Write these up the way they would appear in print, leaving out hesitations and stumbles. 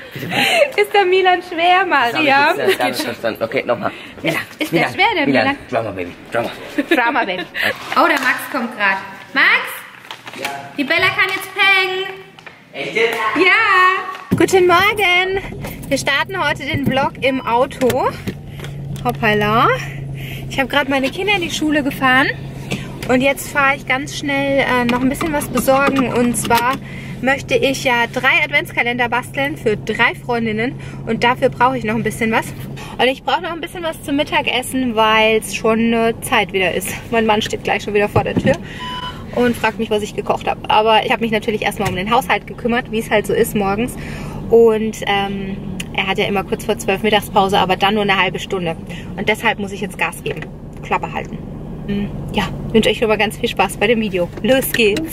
Ist der Milan schwer, Maria? Das habe ich verstanden. Okay, nochmal. Ist der schwer, der Milan? Drama Baby, Drama. Drama Baby. Oh, der Max kommt gerade. Max? Ja. Die Bella kann jetzt pennen. Echt jetzt? Ja. Guten Morgen. Wir starten heute den Vlog im Auto. Hoppala. Ich habe gerade meine Kinder in die Schule gefahren. Und jetzt fahre ich ganz schnell noch ein bisschen was besorgen. Und zwar möchte ich ja 3 Adventskalender basteln für 3 Freundinnen. Und dafür brauche ich noch ein bisschen was. Und ich brauche noch ein bisschen was zum Mittagessen, weil es schon Zeit wieder ist. Mein Mann steht gleich schon wieder vor der Tür und fragt mich, was ich gekocht habe. Aber ich habe mich natürlich erstmal um den Haushalt gekümmert, wie es halt so ist morgens. Und er hat ja immer kurz vor 12 Mittagspause, aber dann nur eine halbe Stunde. Und deshalb muss ich jetzt Gas geben. Klappe halten. Ja, wünsche euch schon mal ganz viel Spaß bei dem Video. Los geht's!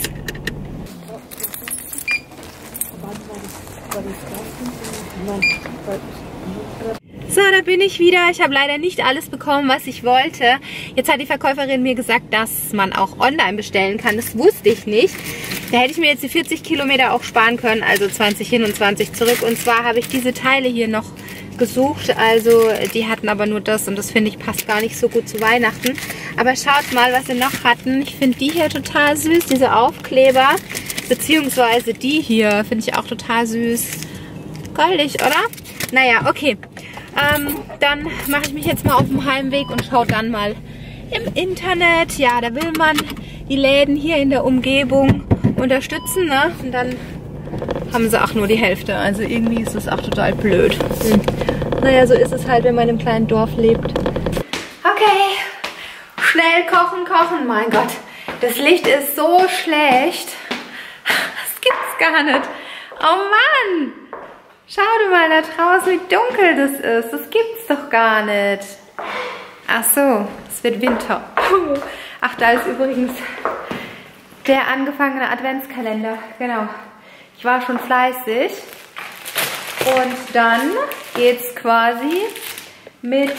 So, da bin ich wieder. Ich habe leider nicht alles bekommen, was ich wollte. Jetzt hat die Verkäuferin mir gesagt, dass man auch online bestellen kann. Das wusste ich nicht. Da hätte ich mir jetzt die 40 Kilometer auch sparen können, also 20 hin und 20 zurück. Und zwar habe ich diese Teile hier noch gesucht. Also die hatten aber nur das und das finde ich passt gar nicht so gut zu Weihnachten. Aber schaut mal, was sie noch hatten. Ich finde die hier total süß, diese Aufkleber. Beziehungsweise die hier finde ich auch total süß. Goldig, oder? Naja, okay. Dann mache ich mich jetzt mal auf dem Heimweg und schaue dann mal im Internet. Ja, da will man die Läden hier in der Umgebung unterstützen, ne? Und dann haben sie auch nur die Hälfte. Also irgendwie ist das auch total blöd. Naja, so ist es halt, wenn man im kleinen Dorf lebt. Okay, schnell kochen, kochen. Mein Gott, das Licht ist so schlecht. Das gibt's gar nicht. Oh Mann! Schau dir mal da draußen, wie dunkel das ist. Das gibt's doch gar nicht. Ach so, es wird Winter. Ach, da ist übrigens der angefangene Adventskalender. Genau. Ich war schon fleißig. Und dann geht's quasi mit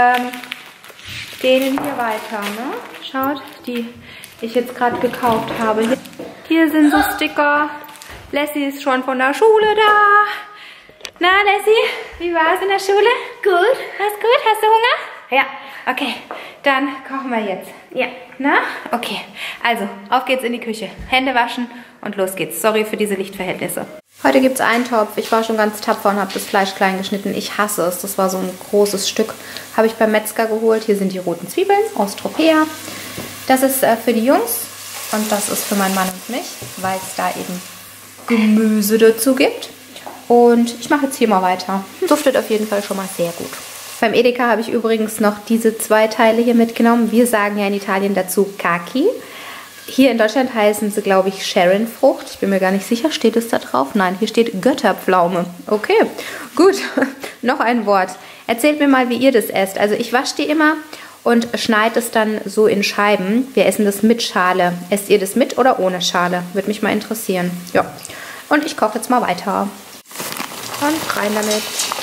denen hier weiter. Ne? Schaut, die ich jetzt gerade gekauft habe. Hier sind so Sticker. Lassie ist schon von der Schule da. Na, Lassie, wie war es in der Schule? Gut. War's gut? Hast du Hunger? Ja. Okay, dann kochen wir jetzt. Ja. Na? Okay. Also, auf geht's in die Küche. Hände waschen und los geht's. Sorry für diese Lichtverhältnisse. Heute gibt's Eintopf. Ich war schon ganz tapfer und habe das Fleisch klein geschnitten. Ich hasse es. Das war so ein großes Stück. Habe ich beim Metzger geholt. Hier sind die roten Zwiebeln aus Tropea. Das ist für die Jungs und das ist für meinen Mann und mich, weil es da eben Gemüse dazu gibt. Und ich mache jetzt hier mal weiter. Duftet auf jeden Fall schon mal sehr gut. Beim Edeka habe ich übrigens noch diese 2 Teile hier mitgenommen. Wir sagen ja in Italien dazu Kaki. Hier in Deutschland heißen sie, glaube ich, Sharon-Frucht. Ich bin mir gar nicht sicher, steht es da drauf? Nein, hier steht Götterpflaume. Okay, gut. Noch ein Wort. Erzählt mir mal, wie ihr das esst. Also ich wasche die immer und schneide es dann so in Scheiben. Wir essen das mit Schale. Esst ihr das mit oder ohne Schale? Würde mich mal interessieren. Ja. Und ich koche jetzt mal weiter. Und rein damit.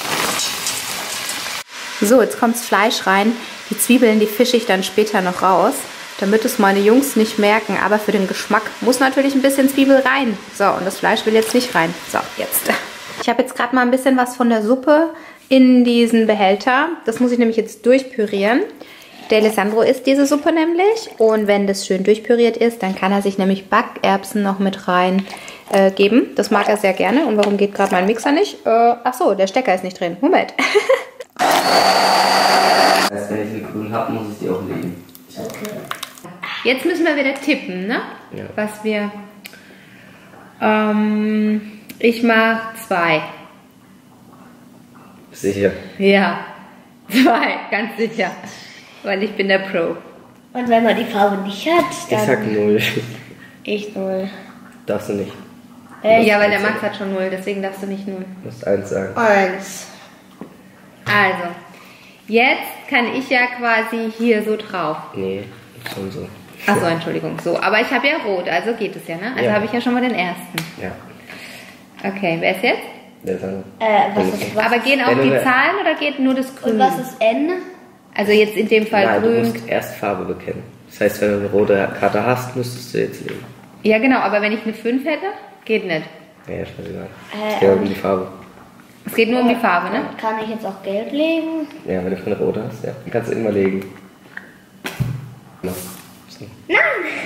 So, jetzt kommt das Fleisch rein. Die Zwiebeln, die fische ich dann später noch raus, damit es meine Jungs nicht merken. Aber für den Geschmack muss natürlich ein bisschen Zwiebel rein. So, und das Fleisch will jetzt nicht rein. So, jetzt. Ich habe jetzt gerade mal ein bisschen was von der Suppe in diesen Behälter. Das muss ich nämlich jetzt durchpürieren. Der Alessandro isst diese Suppe nämlich. Und wenn das schön durchpüriert ist, dann kann er sich nämlich Backerbsen noch mit rein geben. Das mag er sehr gerne. Und warum geht gerade mein Mixer nicht? Ach so, der Stecker ist nicht drin. Moment. Das heißt, wenn ich eine grün habe, muss ich die auch legen. Okay. Jetzt müssen wir wieder tippen, ne? Ja. Was wir... ich mache 2. Sicher? Ja, 2, ganz sicher. Weil ich bin der Pro. Und wenn man die Farbe nicht hat, dann... Ich sag 0. Ich 0. Darfst du nicht. Ja, weil der Max hat schon 0, deswegen darfst du nicht 0. Du musst 1 sagen. 1. Also, jetzt kann ich ja quasi hier so drauf. Nee, schon so. Achso, Entschuldigung, so. Aber ich habe ja rot, also geht es ja, ne? Also ja. habe ich ja schon mal den ersten. Ja. Okay, wer ist jetzt? Was ist was? Aber gehen auch die Zahlen oder geht nur das Grün? Und was ist N? Also jetzt in dem Fall Nein, grün. du musst erst Farbe bekennen. Das heißt, wenn du eine rote Karte hast, müsstest du jetzt legen. Ja, genau, aber wenn ich eine 5 hätte, geht nicht. Ja, scheißegal. Es geht um die Farbe. Es geht nur um die Farbe, ne? Kann ich jetzt auch gelb legen? Ja, wenn du keine rote hast, ja. Dann kannst du immer legen. No. So. Nein!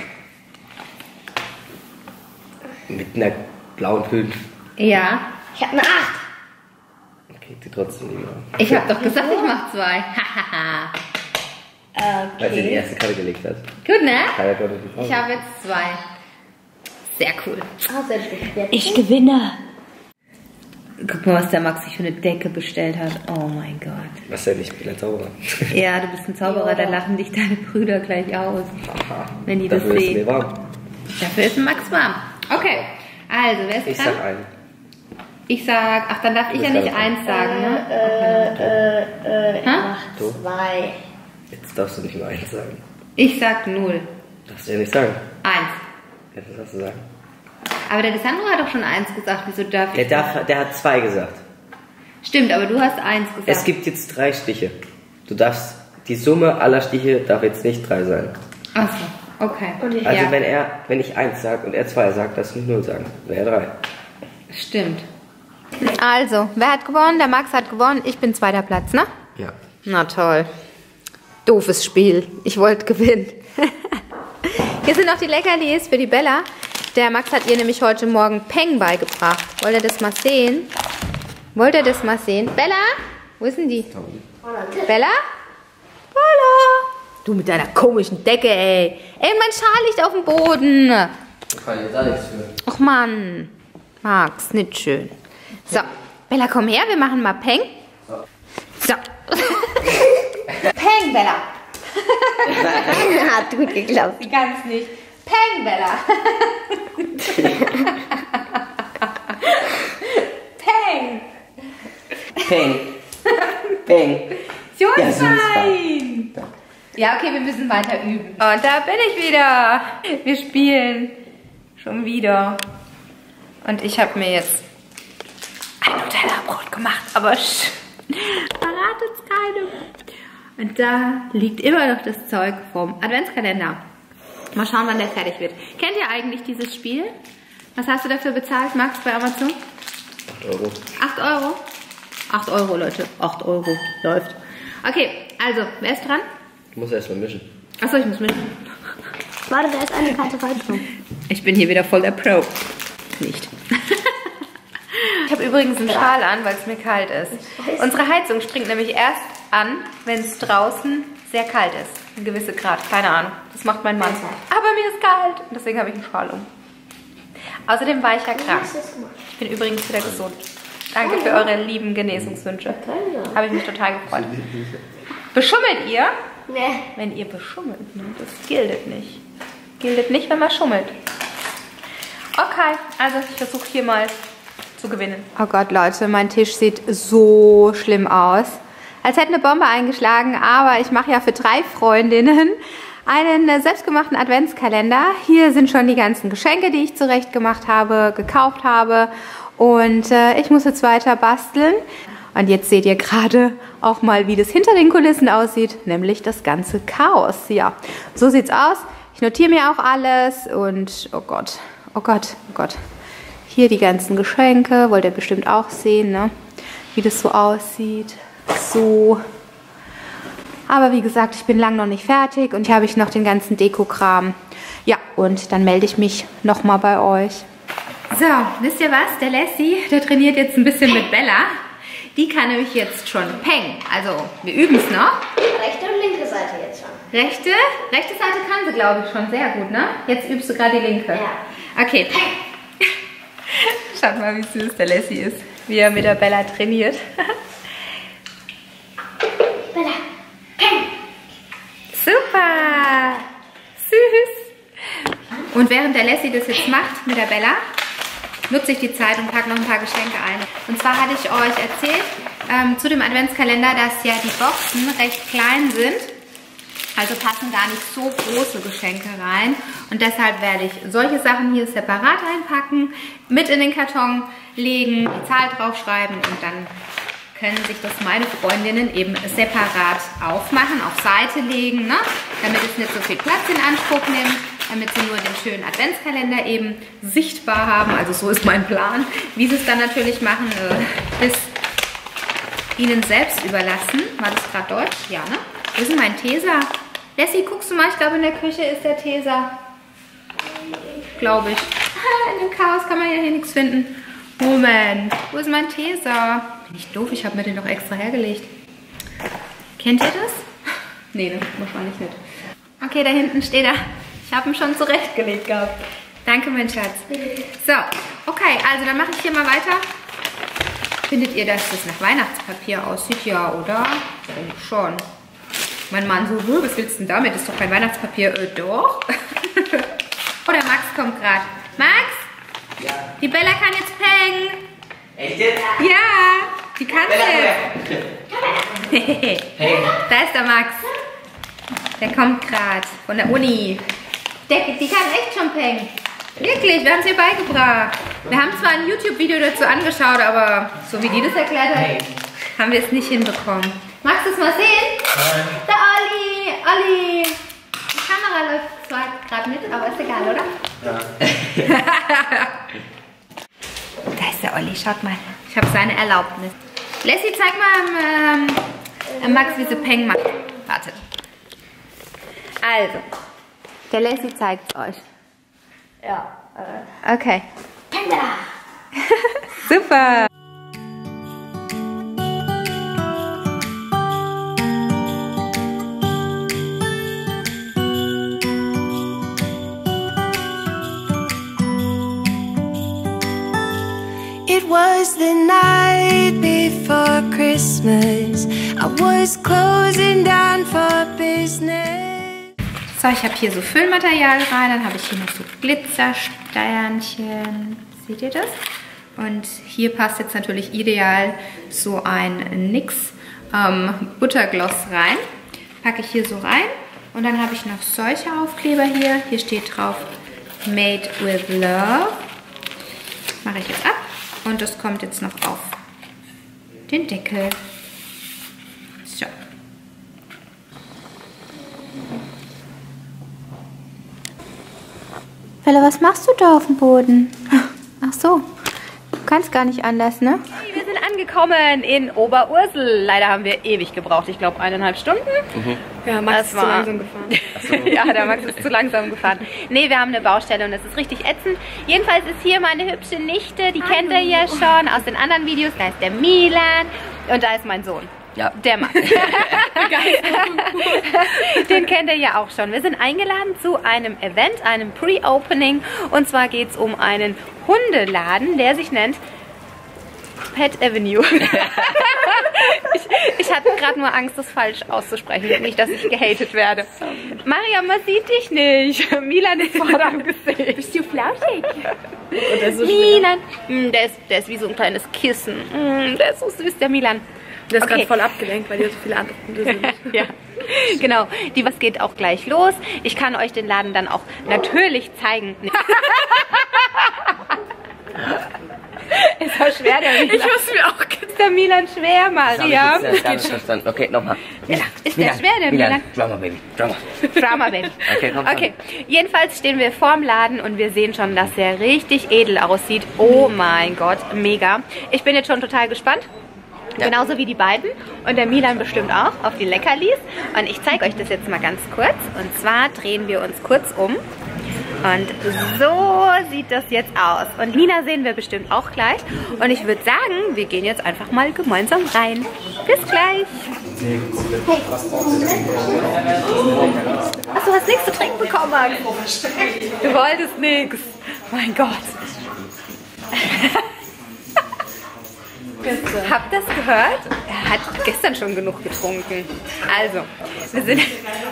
Mit einer blauen 5. Ja. Ich habe eine 8. Dann kriegt sie trotzdem lieber. Ich habe doch gesagt, ich mache 2. Hahaha. Weil sie die Okay. erste Karte gelegt hat. Gut, ne? Keiner konnte die Farbe. Ich habe jetzt 2. Sehr cool. Ich gewinne. Guck mal, was der Max sich für eine Decke bestellt hat. Oh mein Gott. Was denn? Ich bin ein Zauberer. Ja, du bist ein Zauberer, da lachen dich deine Brüder gleich aus, wenn die das Dafür ist sehen. mir warm. Dafür ist ein Max warm. Okay, also, wer ist Ich dran? sag einen. Ich sag, ach, dann darf ich ja bist nicht dran. 1 sagen, ne? Ich Hä? mach 2. Jetzt darfst du nicht nur eins sagen. Ich sag 0. Darfst du ja nicht sagen. 1. Ja, was darfst du sagen? Aber der Alessandro hat doch schon 1 gesagt, wieso darf ich? Der hat 2 gesagt. Stimmt, aber du hast 1 gesagt. Es gibt jetzt 3 Stiche. Du darfst, die Summe aller Stiche darf jetzt nicht 3 sein. Ach so, okay. Und ich- Also ja, wenn ich 1 sage und er 2 sagt, darfst du nicht 0 sagen. Wäre 3. stimmt. Also, wer hat gewonnen? Der Max hat gewonnen. Ich bin 2. Platz, ne? Ja. Na toll. Doofes Spiel. Ich wollte gewinnen. Hier sind noch die Leckerlis für die Bella. Der Max hat ihr nämlich heute Morgen Peng beigebracht. Wollt ihr das mal sehen? Wollt ihr das mal sehen? Bella? Wo ist denn die? Bella? Bella? Du mit deiner komischen Decke, ey. Ey, mein Schal liegt auf dem Boden. Kann ich da nichts für. Ach Mann. Max, nicht schön. So, Bella, komm her. Wir machen mal Peng. So. Peng, Bella. Hat gut geklappt. Sie kann es nicht. Peng, Bella. Peng. Peng. Peng. Ja, Jungs, ja, okay, wir müssen weiter üben. Und da bin ich wieder. Wir spielen schon wieder. Und ich habe mir jetzt ein Nutella-Brot gemacht, aber verratet es keinem. Und da liegt immer noch das Zeug vom Adventskalender. Mal schauen, wann der fertig wird. Kennt ihr eigentlich dieses Spiel? Was hast du dafür bezahlt, Max, bei Amazon? 8 Euro. 8 Euro? 8 Euro, Leute. 8 Euro. Läuft. Okay, also, wer ist dran? Du musst erst mal mischen. Achso, ich muss mischen. Warte, da ist eine Karte falsch rum. Ich bin hier wieder voll der Pro. Nicht. Ich habe übrigens einen Schal an, weil es mir kalt ist. Unsere Heizung springt nämlich erst an, wenn es draußen sehr kalt ist. Ein gewisser Grad, keine Ahnung. Das macht mein Mann so. Aber mir ist kalt. Und deswegen habe ich einen Schal um. Außerdem war ich ja krank. Ich bin übrigens wieder gesund. Danke für eure lieben Genesungswünsche. Habe ich mich total gefreut. Beschummelt ihr? Nee. Wenn ihr beschummelt, ne? Das giltet nicht. Giltet nicht, wenn man schummelt. Okay, also ich versuche hier mal zu gewinnen. Oh Gott, Leute, mein Tisch sieht so schlimm aus. Als hätte eine Bombe eingeschlagen, aber ich mache ja für 3 Freundinnen einen selbstgemachten Adventskalender. Hier sind schon die ganzen Geschenke, die ich zurecht gemacht habe, gekauft habe. Und ich muss jetzt weiter basteln. Und jetzt seht ihr gerade auch mal, wie das hinter den Kulissen aussieht, nämlich das ganze Chaos. Ja, so sieht's aus. Ich notiere mir auch alles und oh Gott, oh Gott, oh Gott. Hier die ganzen Geschenke, wollt ihr bestimmt auch sehen, ne? Wie das so aussieht. So. Aber wie gesagt, ich bin lang noch nicht fertig und hier habe ich noch den ganzen Dekokram. Ja, und dann melde ich mich nochmal bei euch. So, wisst ihr was? Der Lassie, der trainiert jetzt ein bisschen mit Bella. Die kann nämlich jetzt schon Peng. Also, wir üben es noch. Rechte und linke Seite jetzt schon. Rechte Seite kann sie, glaube ich, schon sehr gut, ne? Jetzt übst du gerade die linke. Ja. Okay. Schaut mal, wie süß der Lassie ist. Wie er mit der Bella trainiert. Bella. Peng. Super. Süß. Und während der Lassie das jetzt macht mit der Bella, nutze ich die Zeit und packe noch ein paar Geschenke ein. Und zwar hatte ich euch erzählt zu dem Adventskalender, dass ja die Boxen recht klein sind. Also passen gar nicht so große Geschenke rein. Und deshalb werde ich solche Sachen hier separat einpacken, mit in den Karton legen, die Zahl draufschreiben und dann können sich das meine Freundinnen eben separat aufmachen, auf Seite legen, ne? Damit es nicht so viel Platz in Anspruch nimmt, damit sie nur den schönen Adventskalender eben sichtbar haben. Also so ist mein Plan. Wie sie es dann natürlich machen, bis Ihnen selbst überlassen. War das gerade Deutsch? Ja, ne? Wo ist denn mein Tesa? Lassie, guckst du mal? Ich glaube, in der Küche ist der Tesa. Glaube ich. In dem Chaos kann man ja hier nichts finden. Moment, wo ist mein Tesa? Bin ich doof? Ich habe mir den doch extra hergelegt. Kennt ihr das? Nee, ne? Wahrscheinlich nicht. Okay, da hinten steht er. Ich habe ihn schon zurechtgelegt gehabt. Danke, mein Schatz. So, okay, also dann mache ich hier mal weiter. Findet ihr, dass das nach Weihnachtspapier aussieht? Ja, oder? Schon. Mein Mann so, was willst du denn damit? Das ist doch kein Weihnachtspapier. Doch. Oh, der Max kommt gerade. Max? Ja. Die Bella kann jetzt pengen. Echt jetzt? Ja, die kann jetzt. Hey. Da ist der Max. Der kommt gerade von der Uni. Die kann echt schon pengen. Wirklich, wir haben es ihr beigebracht. Wir haben zwar ein YouTube-Video dazu angeschaut, aber so wie die das erklärt hat, haben wir es nicht hinbekommen. Magst du es mal sehen? Nein. Der Olli! Olli! Die Kamera läuft zwar gerade mit, aber ist egal, oder? Ja. Da ist der Olli, schaut mal. Ich habe seine Erlaubnis. Lassie, zeig mal Max, wie sie Peng macht. Wartet. Also, der Lassie zeigt es euch. Ja. Okay. Panda. Super. It was the night before Christmas. I was closing down for business. So, ich habe hier so Füllmaterial rein, dann habe ich hier noch so Glitzersternchen. Seht ihr das? Und hier passt jetzt natürlich ideal so ein NYX Buttergloss rein. Packe ich hier so rein. Und dann habe ich noch solche Aufkleber hier. Hier steht drauf Made with Love. Mache ich jetzt ab. Und das kommt jetzt noch auf den Deckel. So. Bella, was machst du da auf dem Boden? Ach so, du kannst gar nicht anders, ne? Hey, wir sind angekommen in Oberursel. Leider haben wir ewig gebraucht, ich glaube 1,5 Stunden. Ja, Max ist zu langsam gefahren. Ja, der Max ist zu langsam gefahren. Nee, wir haben eine Baustelle und das ist richtig ätzend. Jedenfalls ist hier meine hübsche Nichte, die kennt ihr ja schon aus den anderen Videos. Da ist der Milan und da ist mein Sohn. Ja. Der Max. Den kennt ihr ja auch schon. Wir sind eingeladen zu einem Event, einem Pre-Opening. Und zwar geht es um einen Hundeladen, der sich nennt Pet Avenue. Ich hatte gerade nur Angst, das falsch auszusprechen. Nicht, dass ich gehatet werde. Mariam, man sieht dich nicht. Milan ist vorne am Gesicht. Bist du flauschig? Und der ist so Milan. Der ist wie so ein kleines Kissen. Der ist so süß, der Milan. Der ist gerade voll abgelenkt, weil hier so viele andere Hunde sind. Ja, genau. Was geht auch gleich los. Ich kann euch den Laden dann auch natürlich zeigen. Es war schwer, der Milan. Ich muss mir auch Ist der Milan schwer, Maria? Das hab ich verstanden. Okay, nochmal. Ist der schwer, der Milan? Drama, Baby. Drama. Drama, Baby. Okay, komm. Okay, jedenfalls stehen wir vorm Laden und wir sehen schon, dass der richtig edel aussieht. Oh mein Gott, mega. Ich bin jetzt schon total gespannt. Ja. Genauso wie die beiden und der Milan bestimmt auch auf die Leckerlis. Und ich zeige euch das jetzt mal ganz kurz. Und zwar drehen wir uns kurz um. Und so sieht das jetzt aus. Und Nina sehen wir bestimmt auch gleich. Und ich würde sagen, wir gehen jetzt einfach mal gemeinsam rein. Bis gleich. Ach, du hast nichts zu trinken bekommen, Max. Du wolltest nichts. Mein Gott. Habt ihr das gehört? Er hat gestern schon genug getrunken. Also, wir sind...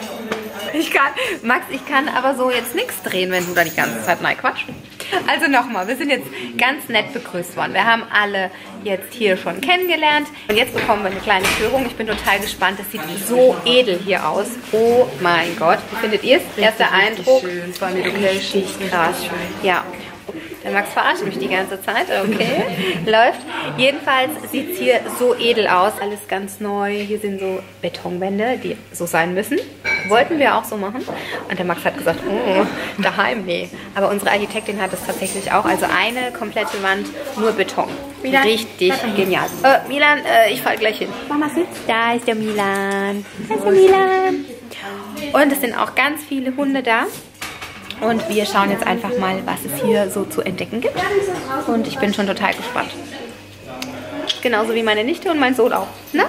Max, ich kann aber so jetzt nichts drehen, wenn du da die ganze Zeit... Nein, Quatsch. Also nochmal, wir sind jetzt ganz nett begrüßt worden. Wir haben alle jetzt hier schon kennengelernt. Und jetzt bekommen wir eine kleine Führung. Ich bin total gespannt. Das sieht so edel hier aus. Oh mein Gott. Wie findet ihr es? Erster Eindruck. schön. Es war eine Location. Richtig krass. Ja. Der Max verarscht mich die ganze Zeit. Okay. Läuft. Jedenfalls sieht es hier so edel aus. Alles ganz neu. Hier sind so Betonwände, die so sein müssen. Wollten wir auch so machen. Und der Max hat gesagt, oh, daheim, nee. Aber unsere Architektin hat es tatsächlich auch. Also eine komplette Wand, nur Beton. Milan, richtig genial. Milan, ich fall gleich hin. Mama sitzt. Da ist der Milan. Da ist der Milan. Und es sind auch ganz viele Hunde da. Und wir schauen jetzt einfach mal, was es hier so zu entdecken gibt. Und ich bin schon total gespannt. Genauso wie meine Nichte und mein Sohn auch. Ne?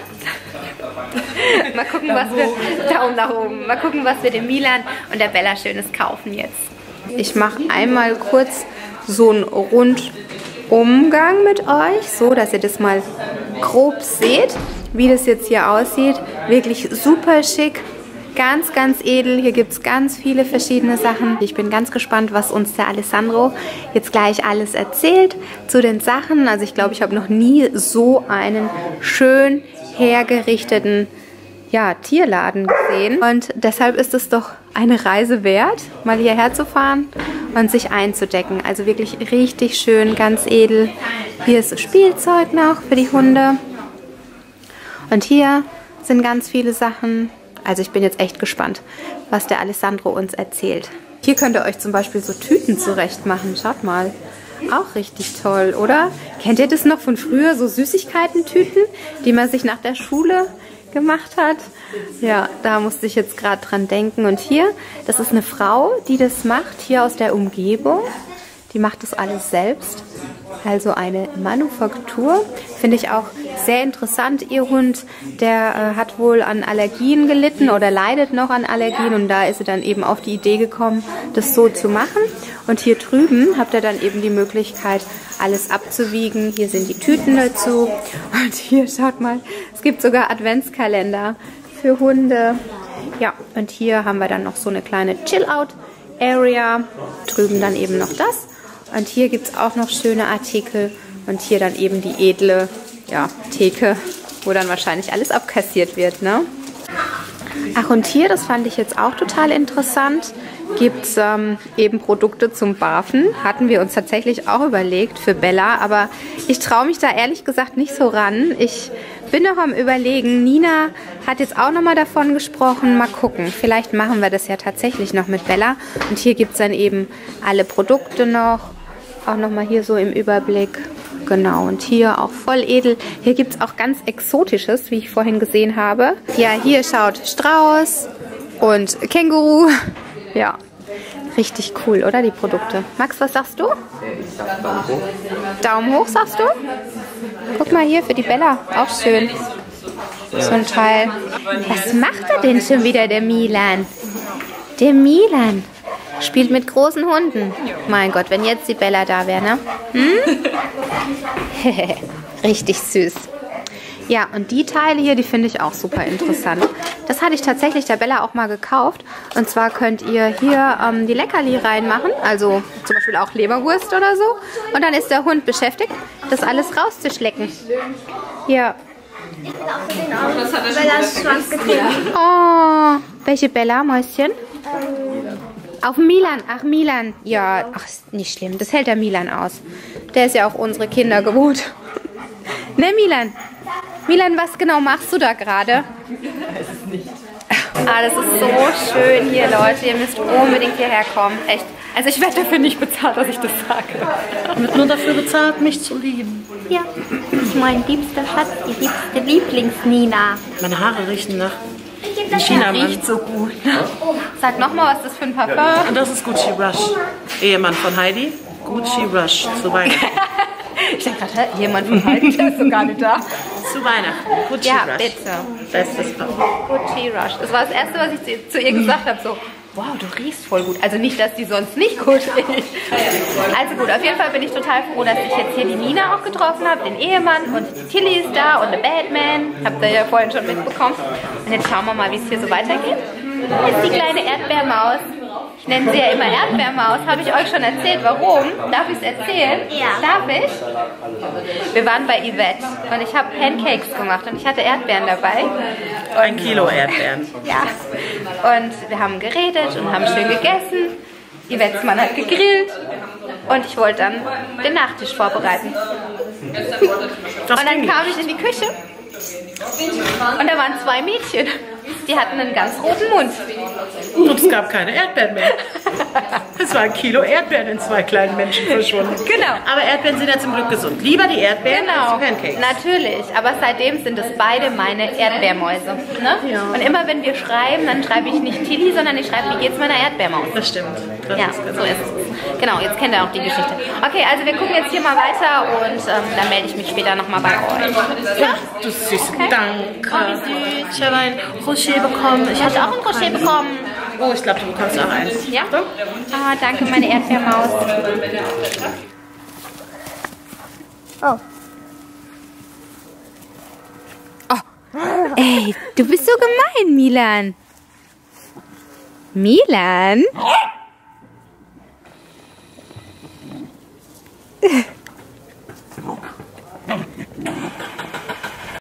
Mal gucken, was wir... Daumen nach oben. Mal gucken, was wir dem Milan und der Bella Schönes kaufen jetzt. Ich mache einmal kurz so einen Rundumgang mit euch, so dass ihr das mal grob seht, wie das jetzt hier aussieht. Wirklich super schick. Ganz, ganz edel. Hier gibt es ganz viele verschiedene Sachen. Ich bin ganz gespannt, was uns der Alessandro jetzt gleich alles erzählt zu den Sachen. Also ich glaube, ich habe noch nie so einen schön hergerichteten Tierladen gesehen. Und deshalb ist es doch eine Reise wert, mal hierher zu fahren und sich einzudecken. Also wirklich richtig schön, ganz edel. Hier ist so Spielzeug noch für die Hunde. Und hier sind ganz viele Sachen. Also ich bin jetzt echt gespannt, was der Alessandro uns erzählt. Hier könnt ihr euch zum Beispiel so Tüten zurecht machen. Schaut mal. Auch richtig toll, oder? Kennt ihr das noch von früher? So Süßigkeiten-Tüten, die man sich nach der Schule gemacht hat. Ja, da musste ich jetzt gerade dran denken. Und hier, das ist eine Frau, die das macht, hier aus der Umgebung. Die macht das alles selbst. Also eine Manufaktur. Finde ich auch sehr interessant. Ihr Hund, der hat wohl an Allergien gelitten oder leidet noch an Allergien. Und da ist sie dann eben auf die Idee gekommen, das so zu machen. Und hier drüben habt ihr dann eben die Möglichkeit, alles abzuwiegen. Hier sind die Tüten dazu. Und hier, schaut mal, es gibt sogar Adventskalender für Hunde. Ja, und hier haben wir dann noch so eine kleine Chill-Out-Area. Drüben dann eben noch das. Und hier gibt es auch noch schöne Artikel. Und hier dann eben die edle Theke, wo dann wahrscheinlich alles abkassiert wird, ne? Ach, und hier, das fand ich jetzt auch total interessant, gibt es eben Produkte zum Barfen. Hatten wir uns tatsächlich auch überlegt für Bella, aber ich traue mich da ehrlich gesagt nicht so ran. Ich bin noch am Überlegen. Nina hat jetzt auch nochmal davon gesprochen. Mal gucken, vielleicht machen wir das ja tatsächlich noch mit Bella. Und hier gibt es dann eben alle Produkte noch. Auch nochmal hier so im Überblick. Genau, und hier auch voll edel. Hier gibt es auch ganz Exotisches, wie ich vorhin gesehen habe. Ja, hier schaut Strauß und Känguru. Ja, richtig cool, oder, die Produkte. Max, was sagst du? Ich sag Daumen hoch. Daumen hoch, sagst du? Guck mal hier für die Bella, auch schön. So ein Teil. Was macht er denn schon wieder, der Milan? Der Milan spielt mit großen Hunden. Mein Gott, wenn jetzt die Bella da wäre, ne? Richtig süß. Ja, und die Teile hier, die finde ich auch super interessant. Das hatte ich tatsächlich der Bella auch mal gekauft. Und zwar könnt ihr hier die Leckerli reinmachen, also zum Beispiel auch Leberwurst oder so. Und dann ist der Hund beschäftigt, das alles rauszuschlecken. Ja. Bellas Schwanz getreten. Oh, welche Bella, Mäuschen? Auf Milan, ach Milan. Ja, ach, ist nicht schlimm, das hält der Milan aus. Der ist ja auch unsere Kinder gewohnt. Ne, Milan? Milan, was genau machst du da gerade? Ich weiß es nicht. Ah, das ist so schön hier, Leute. Ihr müsst unbedingt hierher kommen. Echt. Also ich werde dafür nicht bezahlt, dass ich das sage. Wird nur dafür bezahlt, mich zu lieben. Ja, das ist mein liebster Schatz, die liebste Lieblings-Nina. Meine Haare riechen nach China-Mann. Riecht so gut. Sag nochmal, was das für ein Parfum? Und das ist Gucci Rush. Ehemann von Heidi. Gucci Rush. Zu Weihnachten. Ich denke gerade, jemand von Heidi, der ist so gar nicht da. Zu Weihnachten. Gucci Ja, Rush. bitte. Bestes Parfum. Gucci Rush. Das war das Erste, was ich zu ihr gesagt habe. So, wow, du riechst voll gut. Also nicht, dass die sonst nicht gut riecht. Also gut, auf jeden Fall bin ich total froh, dass ich jetzt hier die Nina auch getroffen habe, den Ehemann, und die Tilly ist da und der Batman. Habt ihr ja vorhin schon mitbekommen. Und jetzt schauen wir mal, wie es hier so weitergeht. Hier ist die kleine Erdbeermaus. Ich nenne sie ja immer Erdbeermaus. Habe ich euch schon erzählt, warum? Darf ich es erzählen? Ja. Darf ich? Wir waren bei Yvette und ich habe Pancakes gemacht und ich hatte Erdbeeren dabei. 1 Kilo Erdbeeren. Ja, und wir haben geredet und haben schön gegessen. Yvettes Mann hat gegrillt und ich wollte dann den Nachtisch vorbereiten. Und dann kam ich in die Küche und da waren 2 Mädchen. die hatten einen ganz roten Mund. Und es gab keine Erdbeeren mehr. Es war 1 Kilo Erdbeeren in 2 kleinen Menschen verschwunden. Genau. Aber Erdbeeren sind ja zum Glück gesund. Lieber die Erdbeeren Genau, als die Pancakes. natürlich. Aber seitdem sind es beide meine Erdbeermäuse. Ne? Ja. Und immer wenn wir schreiben, dann schreibe ich nicht Tilly, sondern ich schreibe, wie geht's meiner Erdbeermaus? Das stimmt. Das Ja, ist so ist es. Genau, jetzt kennt ihr auch die Geschichte. Okay, also wir gucken jetzt hier mal weiter und dann melde ich mich später nochmal bei euch. Ja? Du Süße, danke. Oh, wie süß. Ich habe ein Rocher bekommen. Ich hatte auch ein Crochet bekommen. Oh, ich glaube, du bekommst auch eins. Ja? Ah, danke, meine Erdbeermaus. Oh. Oh. Ey, du bist so gemein, Milan. Milan?